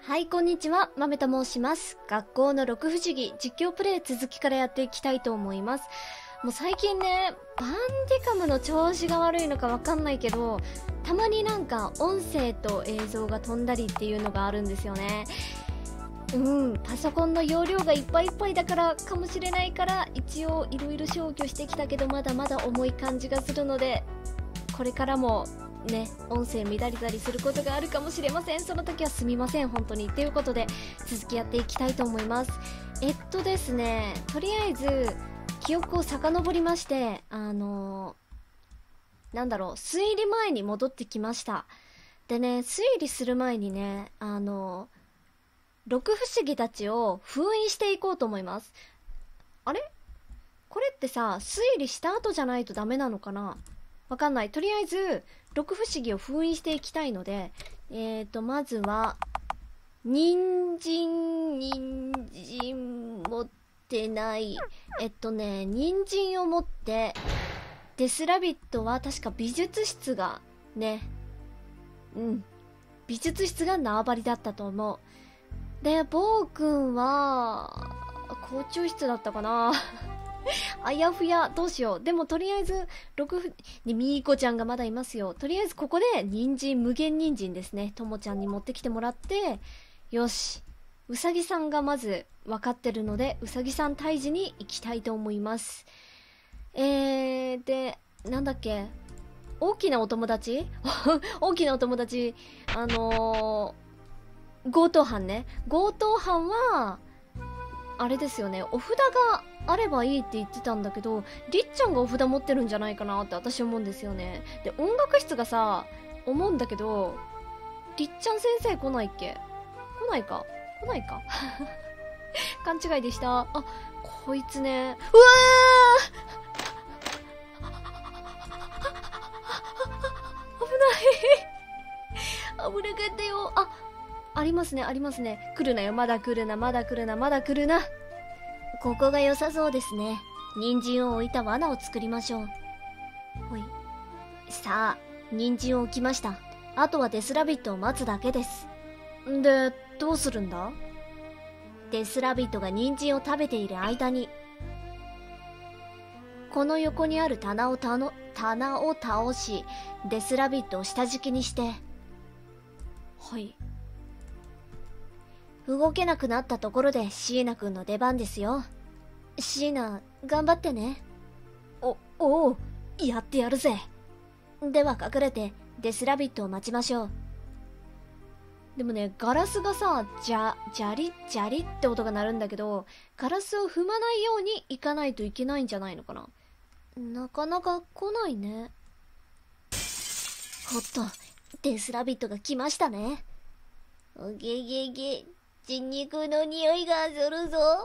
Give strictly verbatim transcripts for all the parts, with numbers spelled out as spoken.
はい、こんにちは。まめと申します。学校の六不思議実況プレイ続きからやっていきたいと思います。もう最近ね、バンディカムの調子が悪いのかわかんないけど、たまになんか音声と映像が飛んだりっていうのがあるんですよね。うん、パソコンの容量がいっぱいいっぱいだからかもしれないから、一応いろいろ消去してきたけど、まだまだ重い感じがするので、これからもね、音声乱れたりすることがあるかもしれません。その時はすみません、本当に。ということで、続きやっていきたいと思います。えっとですね、とりあえず、記憶を遡りまして、あのー、なんだろう、推理前に戻ってきました。でね、推理する前にね、あのー、六不思議たちを封印していこうと思います。あれ？これってさ、推理した後じゃないとダメなのかな？わかんない。とりあえず、六不思議を封印していきたいので、えーと、まずは、人参、人参持ってない。えっとね、人参を持って、デスラビットは確か美術室が、ね、うん、美術室が縄張りだったと思う。で、ボー君は、校長室だったかなあやふや、どうしよう。でもとりあえず、六ふ、ね、みーこちゃんがまだいますよ。とりあえずここで、人参、無限人参ですね。ともちゃんに持ってきてもらって、よし。うさぎさんがまず分かってるので、うさぎさん退治に行きたいと思います。えー、で、なんだっけ。大きなお友達大きなお友達、あのー、強盗犯ね。強盗犯は、あれですよね、お札があればいいって言ってたんだけど、りっちゃんがお札持ってるんじゃないかなって私思うんですよね。で、音楽室がさ、思うんだけど、りっちゃん先生来ないっけ？来ないか来ないか勘違いでした。あ、こいつね。うわー危ない危なかったよ。あ、ありますね、ありますね。来るなよ、まだ来るな、まだ来るな、まだ来るな。ここが良さそうですね。人参を置いた罠を作りましょう。ほい。さあ、人参を置きました。あとはデスラビットを待つだけです。んで、どうするんだ？デスラビットが人参を食べている間に、この横にある棚をたの、棚を倒し、デスラビットを下敷きにして、はい。動けなくなったところで椎名くんの出番ですよ。椎名、頑張ってね。お、おう、やってやるぜ。では隠れて、デスラビットを待ちましょう。でもね、ガラスがさ、じゃ、じゃり、じゃりって音が鳴るんだけど、ガラスを踏まないように行かないといけないんじゃないのかな。なかなか来ないね。おっと、デスラビットが来ましたね。おげげげ、人肉の匂いがするぞ。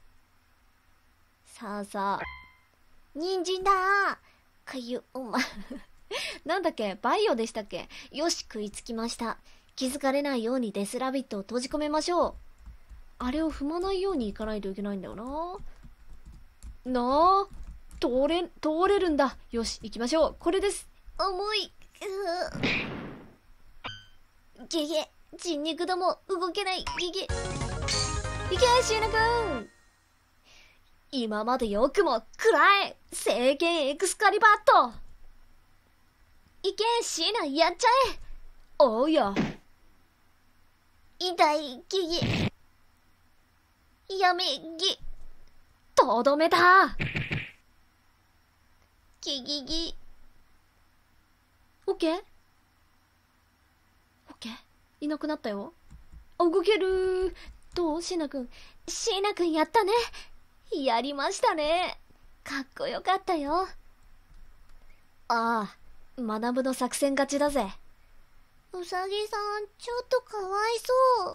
さあさあ。人参だー。かゆ、おま。なんだっけ、バイオでしたっけ。よし、食いつきました。気づかれないようにデスラビットを閉じ込めましょう。あれを踏まないように行かないといけないんだよな。なあ、通れ、通れるんだ。よし、行きましょう。これです。重い。げげ、人肉ども動けない。げげ。いけ、シーナくん。今までよくも食らえ、聖剣エクスカリバート。いけ、シーナ、やっちゃえ。おうよ。痛い、ギギ。やめ、ギ。とどめた。ギギギ。オッケー？オッケー？いなくなったよ。あ、動ける。どう？シーナくん。シーナくんやったね。やりましたね。かっこよかったよ。ああ、学ぶの作戦勝ちだぜ。うさぎさん、ちょっとかわいそう。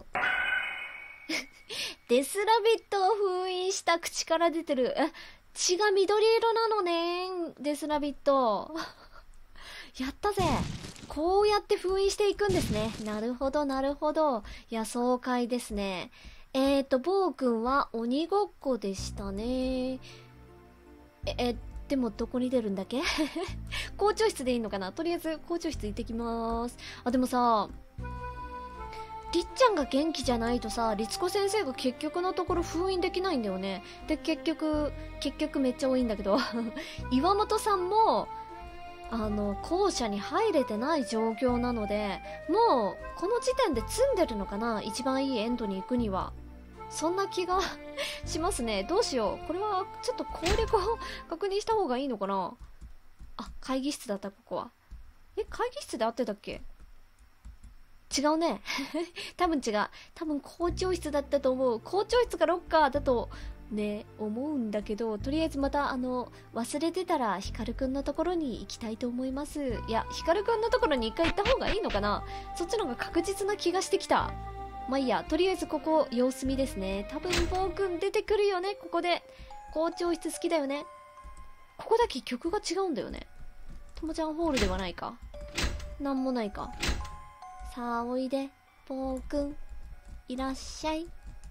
デスラビットを封印した口から出てる。え、血が緑色なのね。デスラビット。やったぜ。こうやって封印していくんですね。なるほど、なるほど。いや、爽快ですね。えーと、ボー君は鬼ごっこでしたね。え、え、でもどこに出るんだっけ校長室でいいのかな。とりあえず校長室行ってきまーす。あ、でもさ、 りっちゃんが元気じゃないとさ、律子先生が結局のところ封印できないんだよね。で、結局、結局めっちゃ多いんだけど、岩本さんも、あの、校舎に入れてない状況なので、もう、この時点で詰んでるのかな、一番いいエンドに行くには。そんな気がしますね。どうしよう。これは、ちょっと攻略を確認した方がいいのかな。あ、会議室だった、ここは。え、会議室で合ってたっけ？違うね。多分違う。多分校長室だったと思う。校長室かロッカーだとね、思うんだけど、とりあえずまたあの、忘れてたらヒカルくんのところに行きたいと思います。いや、ヒカルくんのところに一回行った方がいいのかな？そっちの方が確実な気がしてきた。まあいいや、とりあえずここ様子見ですね。多分ボーくん出てくるよね、ここで。校長室好きだよね。ここだけ曲が違うんだよね。ともちゃんホールではないか。なんもないか。さあおいで、ぼうくん。いらっしゃい。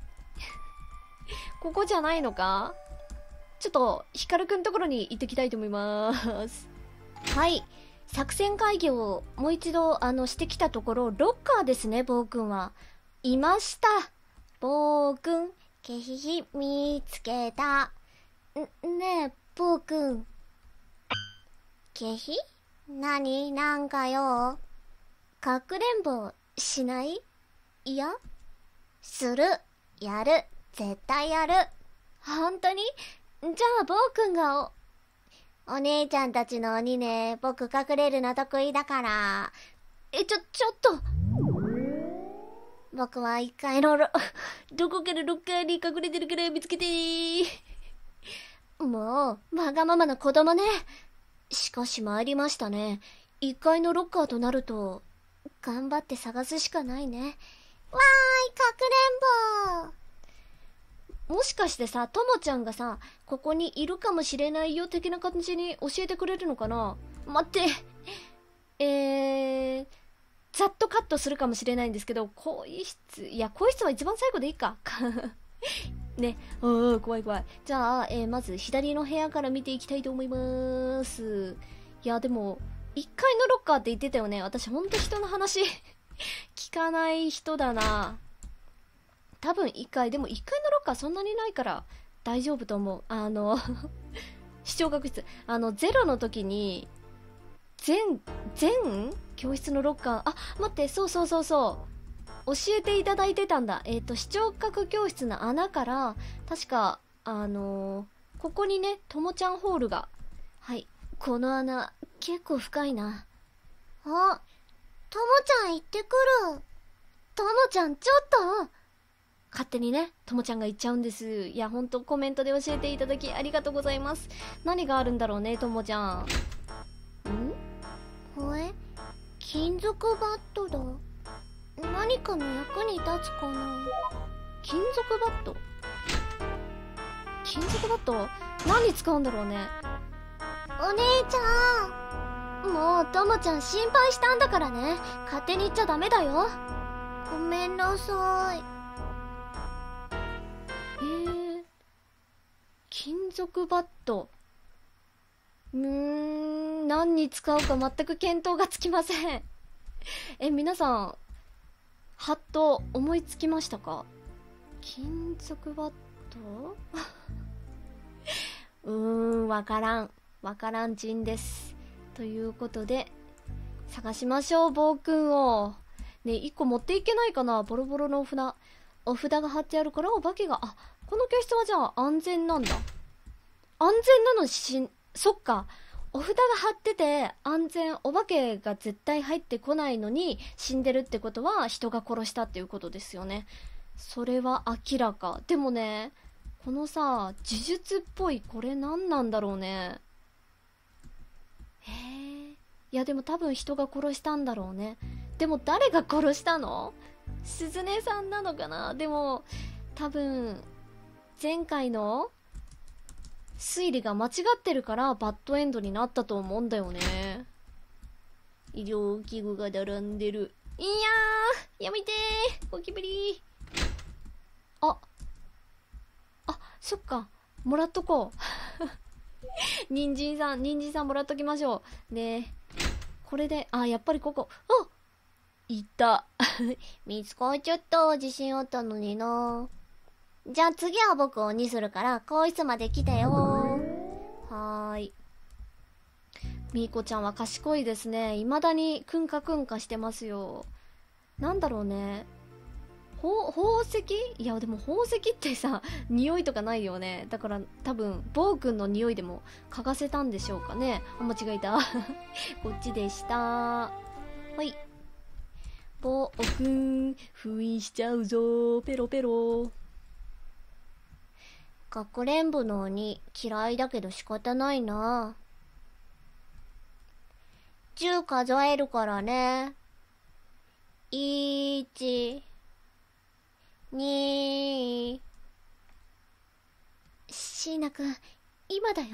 ここじゃないのか？ちょっと、ヒカルくんところに行ってきたいと思います。はい。作戦会議をもう一度、あの、してきたところ、ロッカーですね、ぼうくんは。いました。ぼうくん、けひひ、見つけた。ん、ねえ、ぼうくん。けひ？なに、なんかよ。かくれんぼしない？いやする。やる。絶対やる。本当に？じゃあ、ぼうくんがお、お姉ちゃんたちの鬼ね、僕隠れるの得意だから。え、ちょ、ちょっと。僕は一階のロ、どこからロッカーに隠れてるから見つけてー。もう、わがままな子供ね。しかし参りましたね。一階のロッカーとなると、頑張って探すしかないね。わーい、かくれんぼ。もしかしてさ、ともちゃんがさ、ここにいるかもしれないよ的な感じに教えてくれるのかな？待って。えー、ざっとカットするかもしれないんですけど、更衣室、いや、更衣室は一番最後でいいか。ね、ああ、怖い怖い。じゃあ、えー、まず左の部屋から見ていきたいと思います。いや、でも、いっかいのロッカーって言ってたよね。私ほんと人の話聞かない人だな。多分いっかい、でもいっかいのロッカーそんなにないから大丈夫と思う。あの視聴覚室、あのゼロの時に全全教室のロッカー、あ、待って、そうそうそうそう、教えていただいてたんだ。えっと視聴覚教室の穴から確かあのー、ここにね、ともちゃんホールが、はい、この穴結構深いな。あ、ともちゃん行ってくる。ともちゃんちょっと勝手にね、ともちゃんが言っちゃうんです。いや、ほんとコメントで教えていただきありがとうございます。何があるんだろうね、ともちゃん。ん？これ？金属バットだ。何かの役に立つかな？金属バット？金属バット？何に使うんだろうね。お姉ちゃん。もう、ともちゃん心配したんだからね。勝手に言っちゃダメだよ。ごめんなさい。えー、金属バット。うーん、何に使うか全く見当がつきません。え、皆さん、はっと思いつきましたか？金属バットうーん、わからん。わからんちんです。ということで、探しましょう、暴君を。ね、一個持っていけないかな？ボロボロのお札。お札が貼ってあるからお化けが、あ、この教室はじゃあ安全なんだ。安全なのしん、そっか。お札が貼ってて安全、お化けが絶対入ってこないのに死んでるってことは人が殺したっていうことですよね。それは明らか。でもね、このさ、呪術っぽいこれ何なんだろうね。へえ。いやでも多分人が殺したんだろうね。でも誰が殺したの？鈴音さんなのかな？でも多分前回の推理が間違ってるからバッドエンドになったと思うんだよね。医療器具が並んでる。いやー、やめてー、ゴキブリー。あ、あ、そっか、もらっとこう。人参さん、人参さんもらっときましょう。ね、これで、あ、やっぱりここ、あ、 いた。見つかっちゃった。自信あったのにな。じゃあ次は僕を鬼するから、更衣室まで来てよ。はーい。みーこちゃんは賢いですね。未だにくんかくんかしてますよ。なんだろうね。ほ宝石いやでも宝石ってさ、匂いとかないよね。だから多分暴君の匂いでも嗅がせたんでしょうかね。あ、間違えた。こっちでした。はい。暴君封印しちゃうぞ。ペロペロ。かくれんぼの鬼嫌いだけど仕方ないな。じゅう数えるからね。いちにー椎名くん今だよ。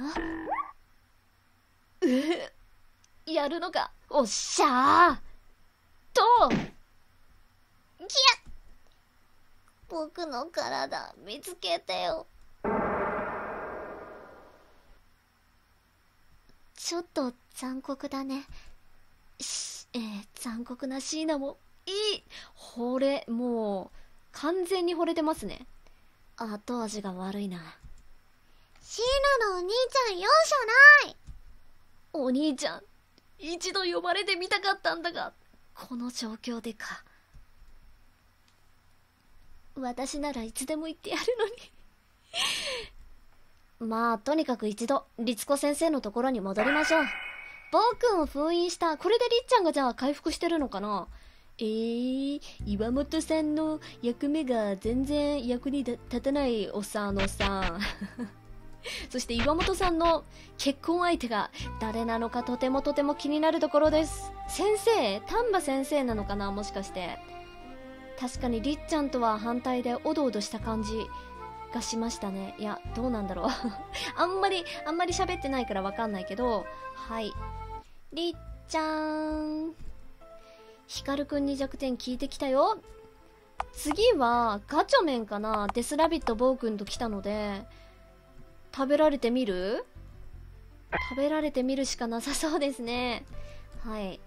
うぅやるのか。おっしゃーとギャッ僕の体見つけてよ。ちょっと残酷だね。しえー、残酷な椎名もいい。惚れもう完全に惚れてますね。後味が悪いな。椎名のお兄ちゃん容赦ない。お兄ちゃん一度呼ばれてみたかったんだが、この状況でか。私ならいつでも言ってやるのに。まあとにかく一度律子先生のところに戻りましょう。暴君を封印した。これでりっちゃんがじゃあ回復してるのかな。えー、岩本さんの役目が全然役に立たないおっさんのおっさん。そして岩本さんの結婚相手が誰なのかとてもとても気になるところです。先生丹波先生なのかな、もしかして。確かにりっちゃんとは反対でおどおどした感じがしましたね。いやどうなんだろう。あんまりあんまり喋ってないからわかんないけど。はい、りっちゃんヒカルくんに弱点聞いてきたよ。次はガチョメンかな。デスラビットボーくんと来たので食べられてみる食べられてみるしかなさそうですね。はい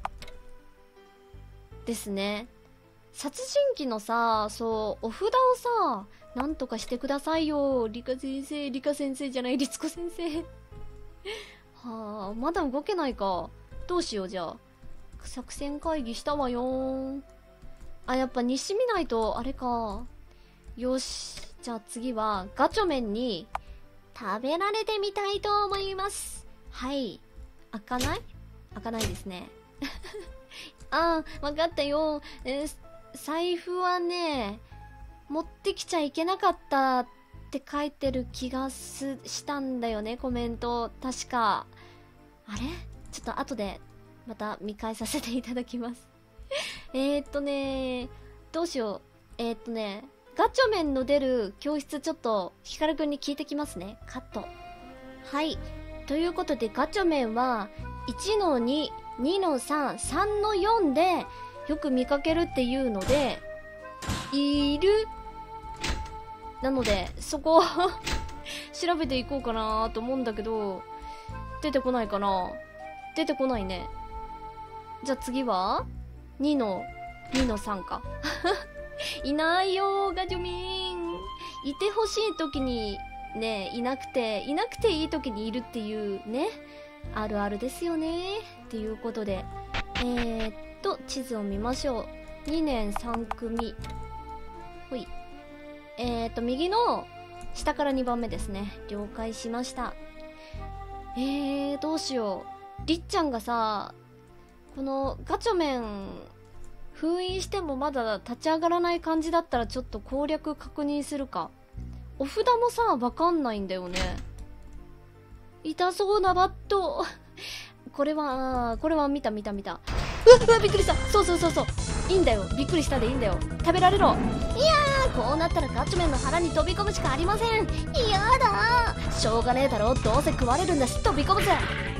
ですね。殺人鬼のさ、そうお札をさなんとかしてくださいよ。理科先生理科先生じゃない律子先生。はあ、まだ動けないか。どうしよう。じゃあ作戦会議したわよー。あ、やっぱ日誌見ないとあれか。よし、じゃあ次はガチョメンに食べられてみたいと思います。はい、開かない開かないですね。あー、わかったよ。えー、財布はね持ってきちゃいけなかったって書いてる気がすしたんだよね、コメント確か。あれちょっと後でまた見返させていただきます。えーっとねどうしよう。えーっとねガチョメンの出る教室ちょっとヒカルくんに聞いてきますね。カット。はい、ということでガチョメンはいちのに、にのさん、さんのよんでよく見かけるっていうのでいる。なのでそこを調べていこうかなと思うんだけど、出てこないかな。出てこないね。じゃあ次はにのにのさんか。いないよガチョミン。いてほしい時にねいなくて、いなくていい時にいるっていうね、あるあるですよね。っていうことでえー、っと地図を見ましょう。にねんさん組。ほい。えー、っと右の下からにばんめですね。了解しました。えー、どうしよう。りっちゃんがさこのガチョメン封印してもまだ立ち上がらない感じだったらちょっと攻略確認するか。お札もさわかんないんだよね。痛そうなバット。これはこれは見た見た見た。うわびっくりした。そうそうそうそう、いいんだよ、びっくりしたでいいんだよ。食べられろ。いやーこうなったらガチョメンの腹に飛び込むしかありません。やだー、しょうがねえだろ、どうせ食われるんだし飛び込むぜ。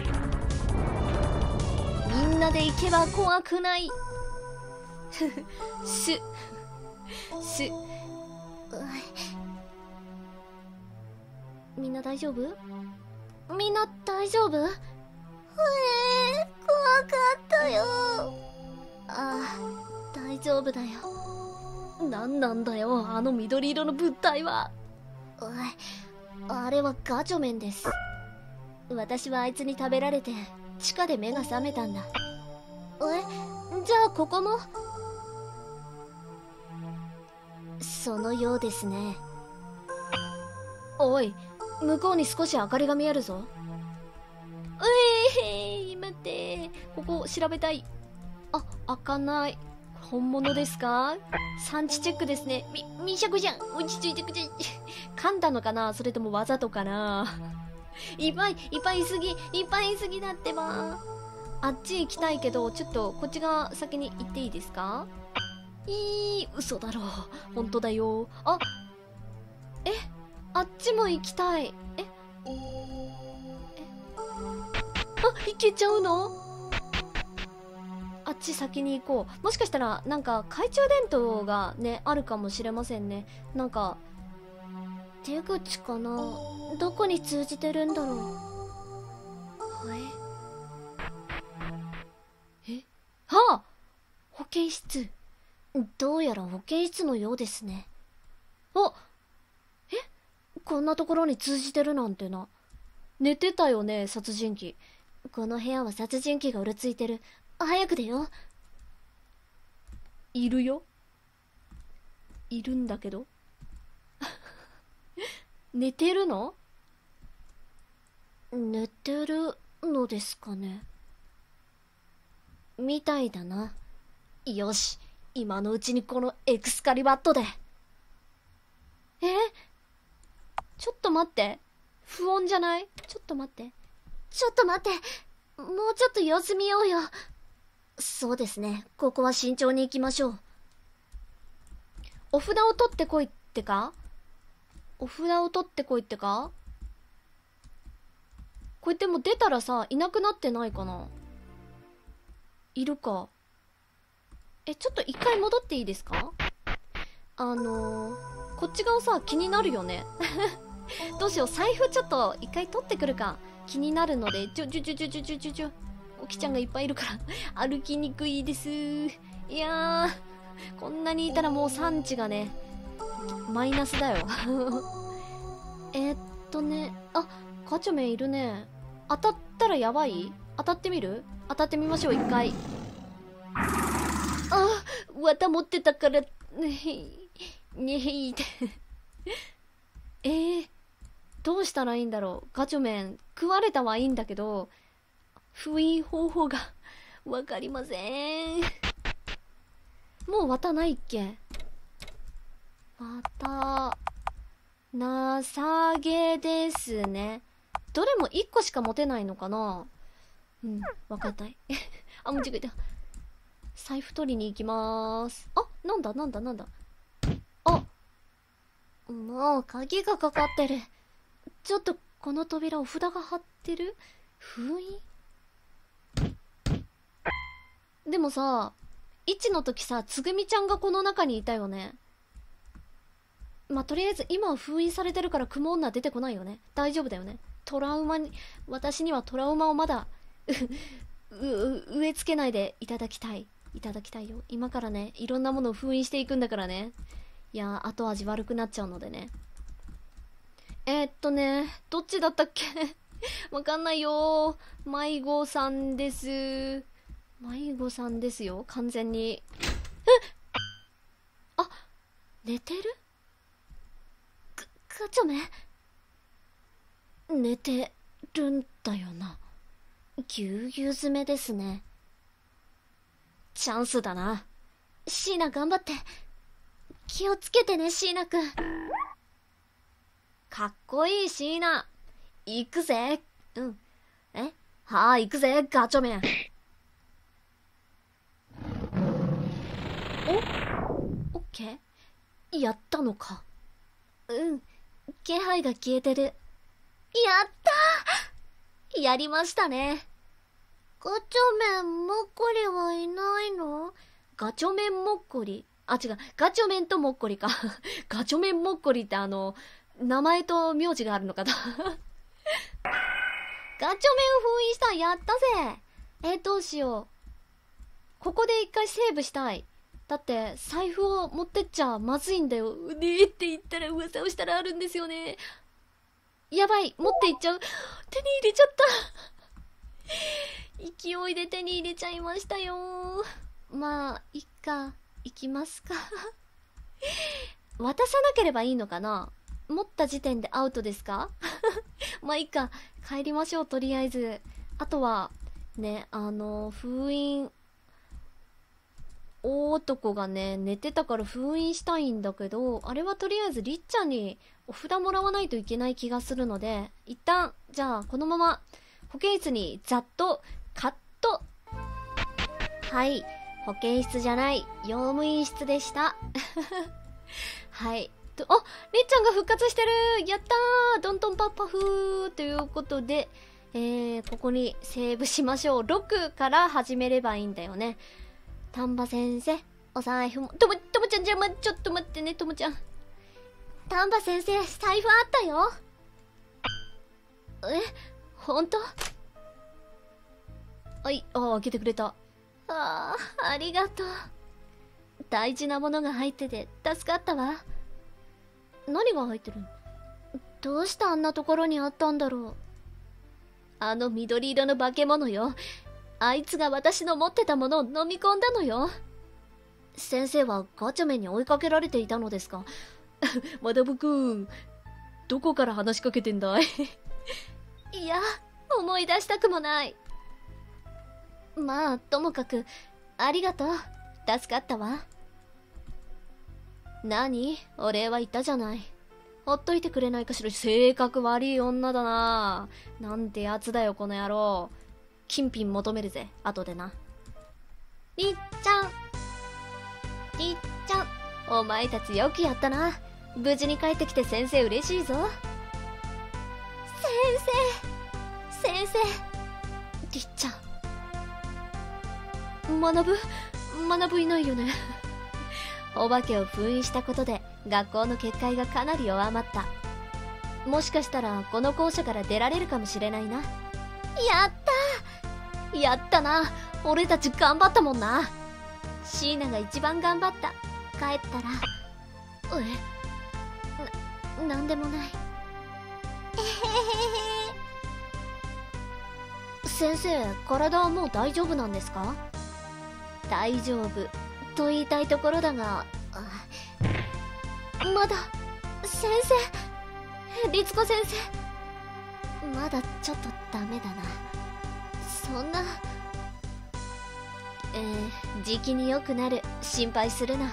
みんなで行けば怖くない。すすみんな大丈夫？みんな大丈夫？えー、怖かったよ。ああ、 大丈夫だよ。なんなんだよ、あの緑色の物体は。おい、あれはガチョメンです。私はあいつに食べられて、地下で目が覚めたんだ。え、じゃあここも？そのようですね。おい、向こうに少し明かりが見えるぞ。うえー、待って、ここ調べたい。あ、開かない。本物ですか？産地チェックですね。み、みしゃくじゃん。落ち着いてくじゃん。噛んだのかな、それともわざとかな。いっぱい、いっぱいいすぎ、いっぱいいすぎだってば。あっち行きたいけど、ちょっとこっちが先に行っていいですか？いー、嘘だろ。本当だよ。あ、え、あっちも行きたい。え、え、あ、行けちゃうの？あっち先に行こう。もしかしたら、なんか、懐中電灯がね、あるかもしれませんね。なんか、出口かな？どこに通じてるんだろう。はい。え？はあ！保健室。どうやら保健室のようですね。あ！え？こんなところに通じてるなんてな。寝てたよね、殺人鬼。この部屋は殺人鬼がうろついてる。早く出よう。いるよ。いるんだけど。寝てるの？寝てるのですかね。みたいだな。よし、今のうちにこのエクスカリバットで。え？ちょっと待って。不穏じゃない？ちょっと待って。ちょっと待って。もうちょっと様子見ようよ。そうですね。ここは慎重に行きましょう。お札を取ってこいってか？お札を取ってこいってか？これでも出たらさ、いなくなってないかな？いるか。え、ちょっと一回戻っていいですか？あのー、こっち側さ、気になるよね。どうしよう、財布ちょっと一回取ってくるか。気になるので、ちょちょちょちょちょちょちょちょ。おきちゃんがいっぱいいるから歩きにくいです。いやー、こんなにいたらもう産地がね、マイナスだよ。えっとね、あ、ガチョメンいるね。当たったらやばい？当たってみる？当たってみましょう、一回。あ、綿持ってたから、ねえ、ねえ、って。えー、どうしたらいいんだろう。ガチョメン、食われたはいいんだけど、封印方法がわかりません。もう綿ないっけ？綿、なさげですね。どれもいっこしか持てないのかな？うん、わかんない。あ、間違えた。財布取りに行きまーす。あ、なんだなんだなんだ。あ、もう鍵がかかってる。ちょっとこの扉お札が貼ってる？封印？でもさ、いちの時さ、つぐみちゃんがこの中にいたよね。まあ、とりあえず今は封印されてるから雲女出てこないよね。大丈夫だよね。トラウマに、私にはトラウマをまだう、う、植え付けないでいただきたい。いただきたいよ。今からね、いろんなものを封印していくんだからね。いやー、後味悪くなっちゃうのでね。えー、っとね、どっちだったっけ？わかんないよー。迷子さんです。迷子さんですよ、完全に。えっ！あ、寝てる？ガ、ガチョメ？寝てるんだよな。ぎゅうぎゅう詰めですね。チャンスだな。シーナ頑張って。気をつけてね、シーナくん。かっこいい、シーナ。行くぜ。うん。え？はあ、行くぜ、ガチョメン。お？オッケー？やったのか。うん。気配が消えてる。やったー！やりましたね。ガチョメン、モッコリはいないの？ガチョメンモッコリ？あ、違う。ガチョメンとモッコリか。ガチョメンモッコリってあの、名前と名字があるのかな。ガチョメン封印した。やったぜ。え、どうしよう。ここで一回セーブしたい。 だって財布を持ってっちゃまずいんだよ。ねえって言ったら噂をしたらあるんですよね。やばい、持っていっちゃう。手に入れちゃった。勢いで手に入れちゃいましたよ。まあいっか、行きますか。渡さなければいいのかな。持った時点でアウトですか。まあいいか、帰りましょう。とりあえずあとはね、あの封印、大男がね寝てたから封印したいんだけど、あれはとりあえずりっちゃんにお札もらわないといけない気がするので、一旦じゃあこのまま保健室にざっとカット。はい、保健室じゃない用務員室でした。はいと、あ、りっちゃんが復活してる。やったー、ドントンパッパフーということで、えー、ここにセーブしましょう。ろくから始めればいいんだよね。丹波先生、お財布も、とも、ともちゃん、じゃあ、ま、ちょっと待ってね、ともちゃん。丹波先生、財布あったよ。え、ほんと？はい、ああ、開けてくれた。ああ、ありがとう。大事なものが入ってて、助かったわ。何が入ってるの？どうしてあんなところにあったんだろう。あの緑色の化け物よ。あいつが私の持ってたものを飲み込んだのよ。先生はガチャメンに追いかけられていたのですか？マダムくん、どこから話しかけてんだい？いや、思い出したくもない。まあ、ともかく、ありがとう。助かったわ。何？お礼は言ったじゃない。ほっといてくれないかしら。性格悪い女だな。なんてやつだよ、この野郎。金品求めるぜ、後でな。りっちゃん。りっちゃん。お前たちよくやったな。無事に帰ってきて先生嬉しいぞ。先生。先生。りっちゃん。学ぶ学ぶいないよね。お化けを封印したことで学校の結界がかなり弱まった。もしかしたらこの校舎から出られるかもしれないな。やったー。やったな。俺たち頑張ったもんな。椎名が一番頑張った。帰ったらえな、なんでもない。えへへへ。先生、体はもう大丈夫なんですか？大丈夫と言いたいところだが、まだ先生、律子先生、まだちょっとダメだな。そんな、えー、じきに良くなる。心配するな。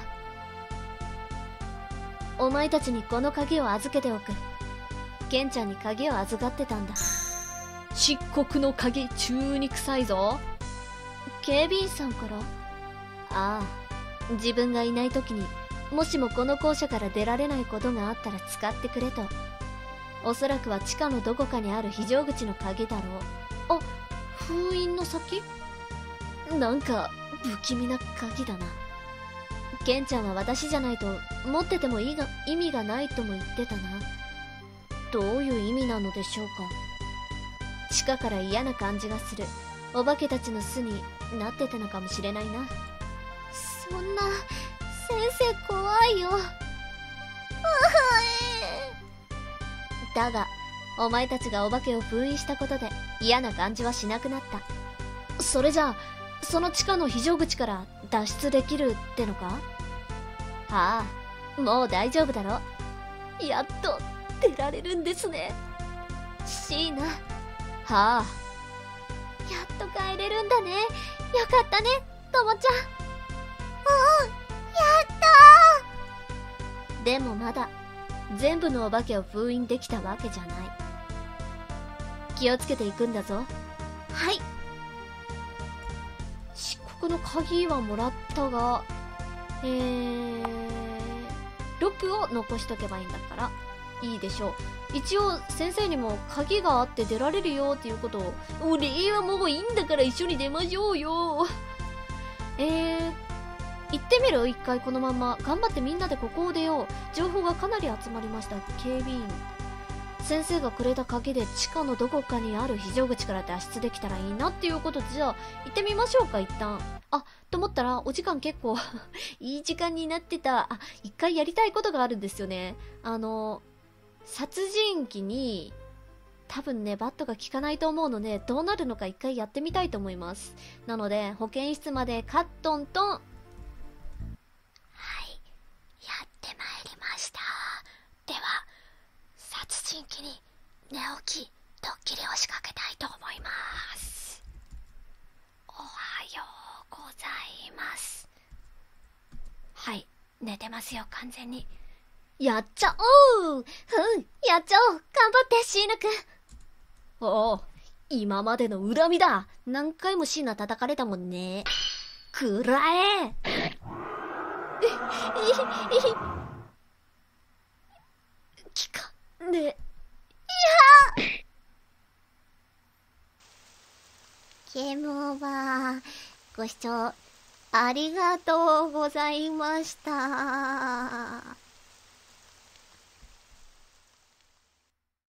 お前たちにこの鍵を預けておく。ケンちゃんに鍵を預かってたんだ。漆黒の鍵、中に臭いぞ。警備員さんから？ああ、自分がいない時にもしもこの校舎から出られないことがあったら使ってくれと。おそらくは地下のどこかにある非常口の鍵だろう。あ、封印の先？なんか不気味な鍵だな。ケンちゃんは私じゃないと持っててもいいが意味がないとも言ってたな。どういう意味なのでしょうか。地下から嫌な感じがする。お化けたちの巣になってたのかもしれないな。そんな、先生怖いよ。だが、お前たちがお化けを封印したことで嫌な感じはしなくなった。それじゃあ、その地下の非常口から脱出できるってのか？ああ、もう大丈夫だろ。やっと出られるんですね。椎名。はあ。やっと帰れるんだね。よかったね、ともちゃん。うん、やったー。でもまだ全部のお化けを封印できたわけじゃない。気をつけていくんだぞ。はい。漆黒の鍵はもらったが、えー、ロックを残しとけばいいんだからいいでしょう。一応先生にも鍵があって出られるよっていうことを、俺はもういいんだから一緒に出ましょうよ。えー、行ってみる？一回このまま頑張ってみんなでここを出よう。情報がかなり集まりました。警備員。先生がくれた鍵で地下のどこかにある非常口から脱出できたらいいなっていうことで、じゃあ行ってみましょうか。一旦あ、 と思ったら、お時間結構いい時間になってた。あ、一回やりたいことがあるんですよね。あの、殺人鬼に、多分ね、バットが効かないと思うので、どうなるのか一回やってみたいと思います。なので、保健室までカットンと、はい、やってまいりました。では、殺人鬼に寝起き、ドッキリを仕掛けたいと思います。おはようございます。はい、寝てますよ、完全に。やっちゃおう。ふん、やっちゃおう。頑張って、シーナくん。おお、今までの恨みだ。何回もシーナ叩かれたもんね。くらえ。聞かね。いやゲームオーバー。ご視聴ありがとうございました。